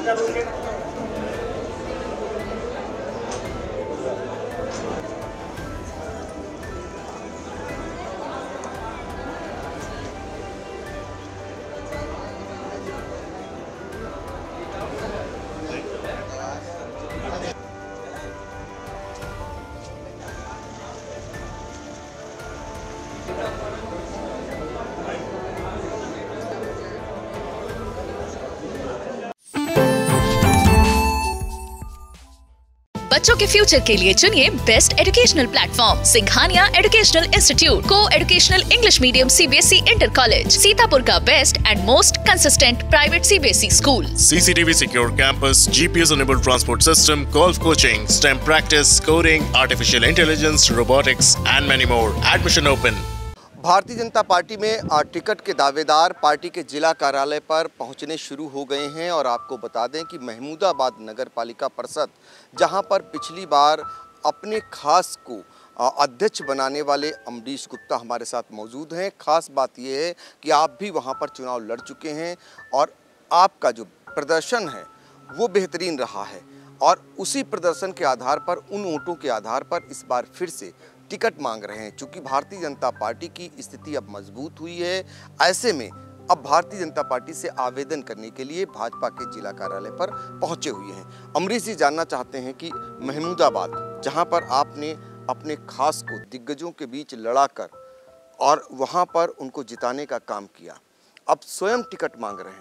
बच्चों के फ्यूचर के लिए चुनिए best educational platform Singhania educational institute को educational English medium CBSE inter college Sitapur का best and most consistent private CBSE school. CCTV secure campus, GPS enabled transport system, golf coaching, STEM practice, coding, artificial intelligence, robotics and many more. Admission open. Bharatiya Janata party में ticket के दावेदार party के जिला कार्यालय पर पहुंचने शुरू हो गए हैं और आपको बता दें कि महमूदाबाद नगर पालिका परिषद जहां पर पिछली बार अपने खास को अध्यक्ष बनाने वाले अमरीश गुप्ता हमारे साथ मौजूद हैं। खास बात यह है कि आप भी वहां पर चुनाव लड़ चुके हैं और आपका जो प्रदर्शन है वो बेहतरीन रहा है और उसी प्रदर्शन के आधार पर, उन वोटों के आधार पर इस बार फिर से टिकट मांग रहे हैं। चूंकि भारतीय जनता पार्टी की स्थिति अब मजबूत हुई है, ऐसे में अब भारतीय जनता पार्टी से आवेदन करने के लिए भाजपा के जिला कार्यालय पर पहुंचे हुए हैं। अमरीश जी जानना चाहते हैं कि महमूदाबाद जहां पर आपने अपने खास को दिग्गजों के बीच लड़ाकर और वहां पर उनको जिताने का काम किया, अब स्वयं टिकट मांग रहे हैं।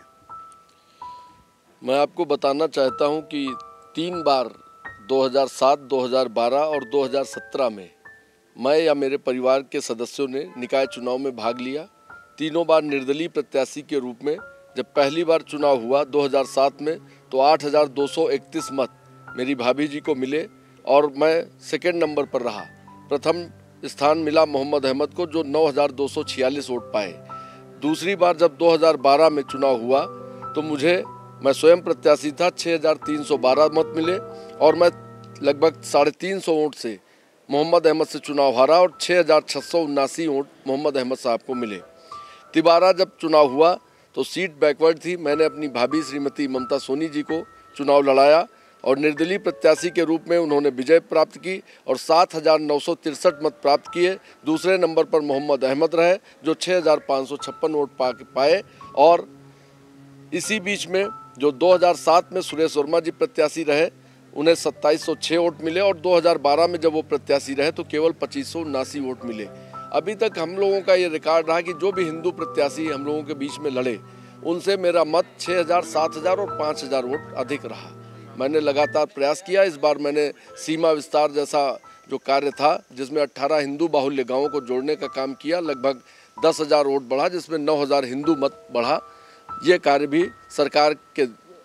मैं आपको बताना चाहता हूं कि 3 बार 2007, 2012 और 2017 में मैं या मेरे परिवार के सदस्यों ने निकाय चुनाव में भाग लिया। तीनों बार निर्दलीय प्रत्याशी के रूप में। जब पहली बार चुनाव हुआ 2007 में तो 8,231 मत मेरी भाभी जी को मिले और मैं सेकंड नंबर पर रहा। प्रथम स्थान मिला मोहम्मद अहमद को जो 9,246 वोट पाए। दूसरी बार जब 2012 में चुनाव हुआ तो मैं स्वयं प्रत्याशी था, 6,312 मत मिले और मैं लगभग 350 वोट से मोहम्मद अहमद से चुनाव हारा और 6,679 वोट मोहम्मद अहमद साहब को मिले। तिबारा जब चुनाव हुआ तो सीट बैकवर्ड थी। मैंने अपनी भाभी श्रीमती ममता सोनी जी को चुनाव लड़ाया और निर्दलीय प्रत्याशी के रूप में उन्होंने विजय प्राप्त की और 7,963 मत प्राप्त किए। दूसरे नंबर पर मोहम्मद अहमद रहे जो 6,556 वोट पाए और इसी बीच में जो 2007 में सुरेश वर्मा जी प्रत्याशी रहे उन्हें 2,706 वोट मिले और 2012 में जब वो प्रत्याशी रहे तो केवल 2,579 वोट मिले। अभी तक हम लोगों का ये रिकॉर्ड रहा कि जो भी हिंदू प्रत्याशी हम लोगों के बीच में लड़े उनसे मेरा मत 6,000, 7,000 और 5,000 वोट अधिक रहा। मैंने लगातार प्रयास किया। इस बार मैंने सीमा विस्तार जैसा जो कार्य था जिसमें 18 हिंदू बाहुल्य गाँवों को जोड़ने का काम किया, लगभग 10,000 वोट बढ़ा जिसमें 9,000 हिंदू मत बढ़ा। ये कार्य भी सरकार के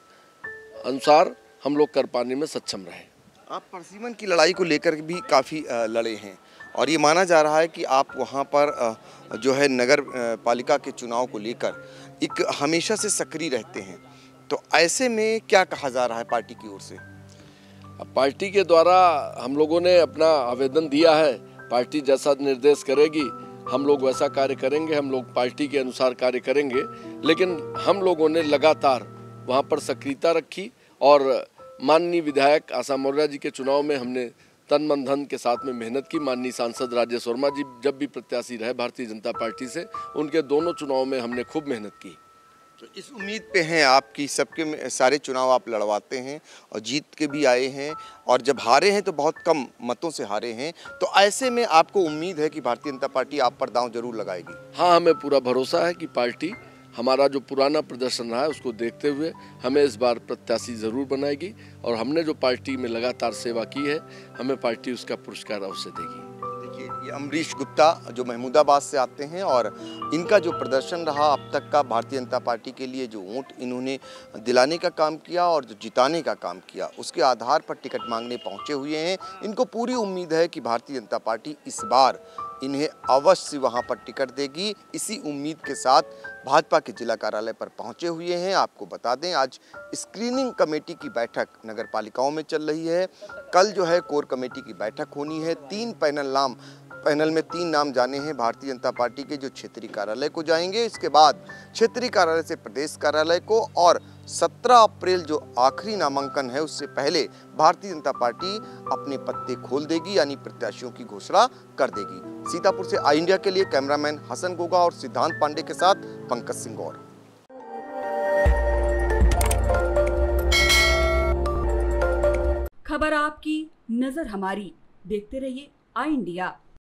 अनुसार हम लोग कर पाने में सक्षम रहे। आप परसिमन की लड़ाई को लेकर भी काफ़ी लड़े हैं और ये माना जा रहा है कि आप वहाँ पर जो है नगर पालिका के चुनाव को लेकर एक हमेशा से सक्रिय रहते हैं, तो ऐसे में क्या कहा जा रहा है पार्टी की ओर से? पार्टी के द्वारा हम लोगों ने अपना आवेदन दिया है। पार्टी जैसा निर्देश करेगी हम लोग वैसा कार्य करेंगे। हम लोग पार्टी के अनुसार कार्य करेंगे, लेकिन हम लोगों ने लगातार वहाँ पर सक्रियता रखी और माननीय विधायक आशा मौर्य जी के चुनाव में हमने तन मन धन के साथ में मेहनत की। माननीय सांसद राजेश वर्मा जी जब भी प्रत्याशी रहे भारतीय जनता पार्टी से, उनके दोनों चुनाव में हमने खूब मेहनत की। तो इस उम्मीद पे हैं आपकी सबके सारे चुनाव आप लड़वाते हैं और जीत के भी आए हैं और जब हारे हैं तो बहुत कम मतों से हारे हैं, तो ऐसे में आपको उम्मीद है कि भारतीय जनता पार्टी आप पर दांव जरूर लगाएगी? हाँ, हमें पूरा भरोसा है कि पार्टी हमारा जो पुराना प्रदर्शन रहा है उसको देखते हुए हमें इस बार प्रत्याशी ज़रूर बनाएगी और हमने जो पार्टी में लगातार सेवा की है हमें पार्टी उसका पुरस्कार अवश्य देगी। देखिए, ये अमरीश गुप्ता जो महमूदाबाद से आते हैं और इनका जो प्रदर्शन रहा अब तक का, भारतीय जनता पार्टी के लिए जो वोट इन्होंने दिलाने का काम किया और जो जिताने का काम किया, उसके आधार पर टिकट मांगने पहुंचे हुए हैं। इनको पूरी उम्मीद है कि भारतीय जनता पार्टी इस बार इन्हें अवश्य वहां पर टिकट देगी। इसी उम्मीद के साथ भाजपा के जिला कार्यालय पर पहुंचे हुए हैं। आपको बता दें, आज स्क्रीनिंग कमेटी की बैठक नगर पालिकाओं में चल रही है। कल जो है कोर कमेटी की बैठक होनी है। 3 पैनल में 3 नाम जाने हैं भारतीय जनता पार्टी के, जो क्षेत्रीय कार्यालय को जाएंगे। इसके बाद क्षेत्रीय कार्यालय से प्रदेश कार्यालय को और 17 अप्रैल जो आखिरी नामांकन है उससे पहले भारतीय जनता पार्टी अपने पत्ते खोल देगी, यानी प्रत्याशियों की घोषणा कर देगी। सीतापुर से आई इंडिया के लिए कैमरामैन हसन गोगा और सिद्धांत पांडे के साथ पंकज सिंह गौर। खबर आपकी, नजर हमारी। देखते रहिए आई इंडिया।